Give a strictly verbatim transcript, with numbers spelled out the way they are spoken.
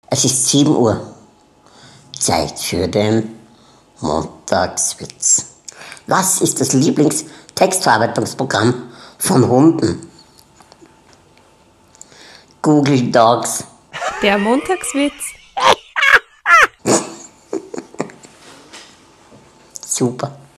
Es ist sieben Uhr. Zeit für den Montagswitz. Was ist das Lieblingstextverarbeitungsprogramm von Hunden? Google Dogs. Der Montagswitz. Super.